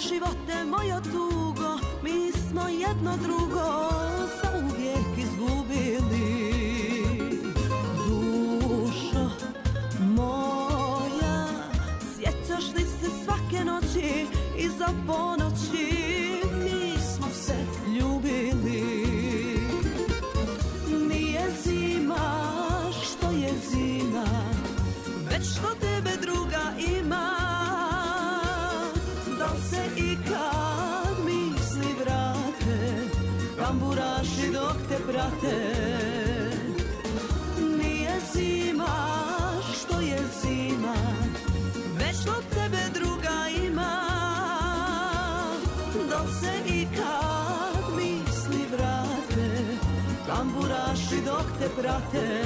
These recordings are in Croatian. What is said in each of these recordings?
živote moja tugo, mi smo jedno drugo zauvijek izgubili. Dušo moja, sjećaš li se svake noći iza ponoći, mi smo se ljubili. Nije zima što je zima, već što tebe druga ima. Da se ikad misli vrate, tamburaši dok te prate. Nije zima što je zima, već što tebe druga ima. Da se ikad misli vrate, tamburaši dok te prate.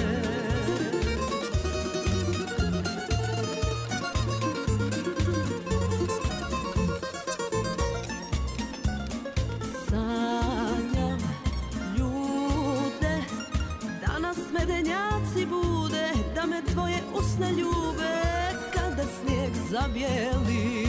Sanjam ljude, da nas medenjaci bude, da me tvoje usne ljube kada snijeg zabijeli.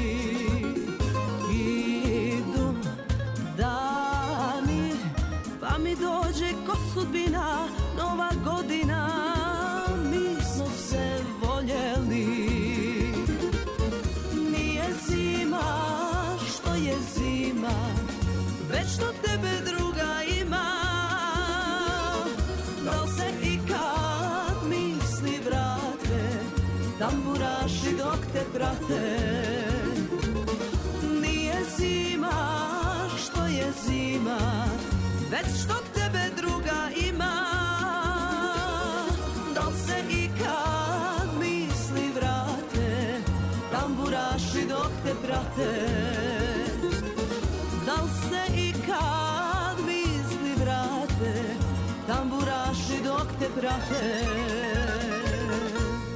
Idu dani, pa mi dođe ko sudbina, nova godina, mi smo se voljeli. Nije zima što je zima, već što tebe druga ima. Da se ikad misli vrate, tamburaši dok te prate. Nije zima što je zima, već što tebe druga ima. Da se ikad misli vrate, tamburaši dok te prate. Da se ikad misli vrate, tamburaši dok te prate.